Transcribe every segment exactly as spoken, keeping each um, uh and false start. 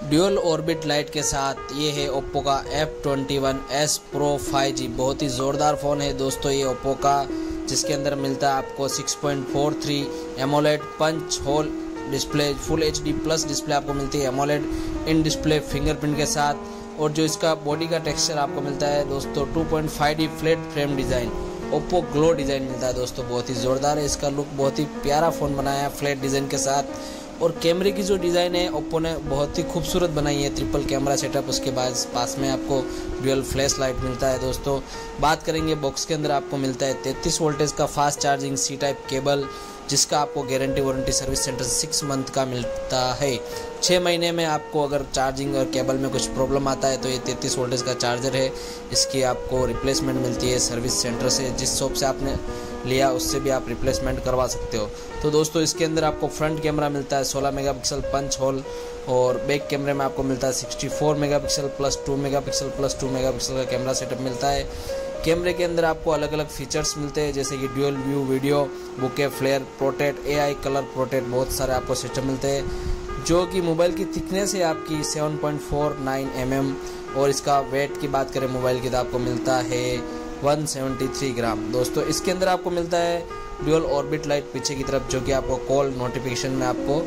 Dual orbit light के साथ ये है ओप्पो का F twenty one S pro five G. बहुत ही ज़ोरदार फ़ोन है दोस्तों ये ओप्पो का, जिसके अंदर मिलता है आपको six point four three AMOLED punch hole display, full H D plus display आपको मिलती है एमोलेड इन डिस्प्ले फिंगरप्रिंट के साथ। और जो इसका बॉडी का टेक्सचर आपको मिलता है दोस्तों two point five D flat frame design, Oppo glow design मिलता है दोस्तों। बहुत ही ज़ोरदार है इसका लुक, बहुत ही प्यारा फ़ोन बनाया है फ्लैट डिज़ाइन के साथ। और कैमरे की जो डिज़ाइन है ओप्पो ने बहुत ही खूबसूरत बनाई है, ट्रिपल कैमरा सेटअप, उसके बाद पास में आपको ड्यूल फ्लैश लाइट मिलता है दोस्तों। बात करेंगे बॉक्स के अंदर आपको मिलता है तैंतीस वोल्टेज का fast charging C type cable, जिसका आपको guarantee warranty service centre six month का मिलता है। छः महीने में आपको अगर चार्जिंग और केबल में कुछ प्रॉब्लम आता है तो ये तैंतीस वोल्टेज का चार्जर है, इसकी आपको रिप्लेसमेंट मिलती है सर्विस सेंटर से। जिस शॉप से आपने लिया उससे भी आप रिप्लेसमेंट करवा सकते हो। तो दोस्तों इसके अंदर आपको फ्रंट कैमरा मिलता है सोलह मेगापिक्सल पंच होल, और बैक कैमरे में आपको मिलता है sixty four megapixel plus two megapixel plus two megapixel का कैमरा सेटअप मिलता है। कैमरे के अंदर आपको अलग अलग फीचर्स मिलते हैं, जैसे कि dual view video, bokeh flare, protect, AI colour protect, बहुत सारे आपको सिस्टम मिलते हैं। जो कि मोबाइल की थिकनेस है आपकी seven point four nine M M, और इसका वेट की बात करें मोबाइल की तो आपको मिलता है वन सेवेंटी थ्री ग्राम। दोस्तों इसके अंदर आपको मिलता है ड्यूल ऑर्बिट लाइट पीछे की तरफ, जो कि आपको कॉल नोटिफिकेशन में आपको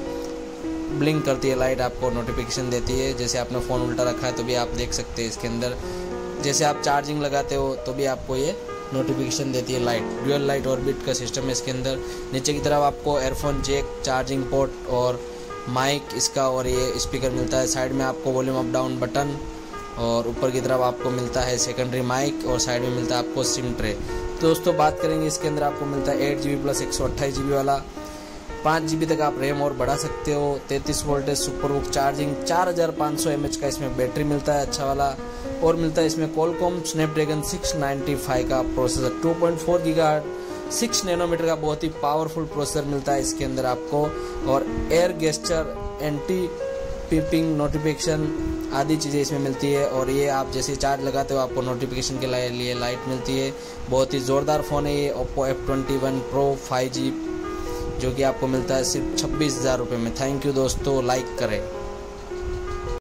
ब्लिंक करती है लाइट, आपको नोटिफिकेशन देती है। जैसे आपने फ़ोन उल्टा रखा है तो भी आप देख सकते हैं इसके अंदर, जैसे आप चार्जिंग लगाते हो तो भी आपको ये नोटिफिकेशन देती है लाइट। ड्यूल लाइट ऑर्बिट का सिस्टम है इसके अंदर। नीचे की तरफ आपको एयरफोन जैक, चार्जिंग पोर्ट और माइक इसका, और ये स्पीकर मिलता है। साइड में आपको वॉल्यूम अप डाउन बटन, और ऊपर की तरफ आपको मिलता है सेकेंडरी माइक, और साइड में मिलता है आपको सिम ट्रे। दोस्तों बात करेंगे इसके अंदर आपको मिलता है एट जी बी प्लस एक सौ अट्ठाईस जी बी वाला, पाँच जी बी तक आप रैम और बढ़ा सकते हो, तैंतीस वोल्टेज सुपरबुक चार्जिंग, चार हज़ार पाँच सौ एम एच का इसमें बैटरी मिलता है अच्छा वाला, और मिलता है इसमें Qualcomm Snapdragon six ninety five का processor, two point four gigahertz six nanometre का बहुत ही पावरफुल प्रोसेसर मिलता है इसके अंदर आपको। और air gesture, anti peeping notification आदि चीज़ें इसमें मिलती है। और ये आप जैसे चार्ज लगाते हो आपको नोटिफिकेशन के लिए लाइट मिलती है। बहुत ही ज़ोरदार फ़ोन है ये Oppo F twenty one pro five G, जो कि आपको मिलता है सिर्फ छब्बीस हज़ार रुपये में। थैंक यू दोस्तों, लाइक करें।